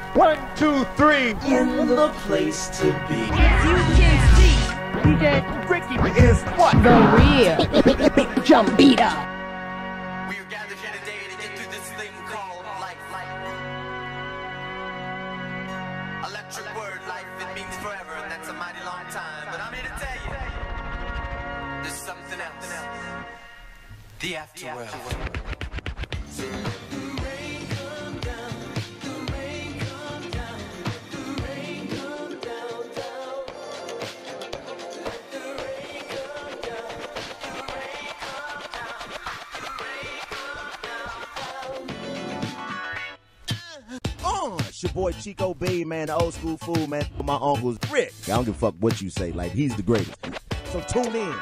1, 2, 3. In the place to be. It's UKC. DJ Ricky Is what? the real jump beater. We are gathered here today to get through this thing called life. Electric word, life, it means forever, and that's a mighty long time. But I'm here to tell you, there's something else. The afterworld. It's your boy Chico B, man, the old school fool, man. My uncle's Rick. I don't give a fuck what you say, like, he's the greatest. So tune in.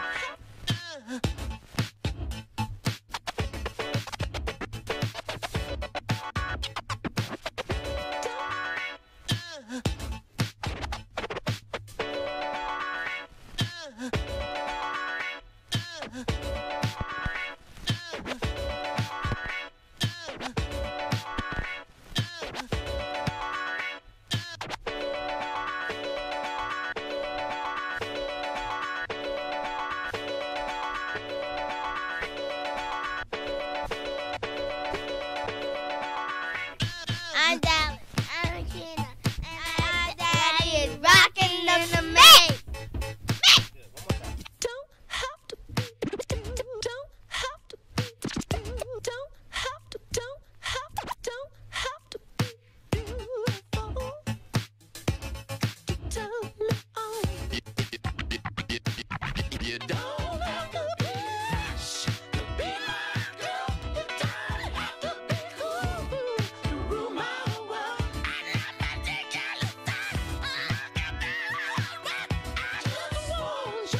I'm Dallas. I'm Regina. And our daddy is rocking the maze. Don't have to be beautiful to turn me on. You don't have to be rich to be my girl. You don't have to be cool to rule my world. I love my I just want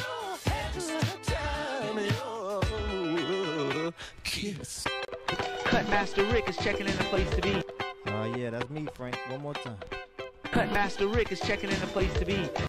your time, your kiss. Cutmaster Rick is checking in the place to be. Yeah, that's me, Frank. One more time. Cutmaster Rick is checking in the place to be.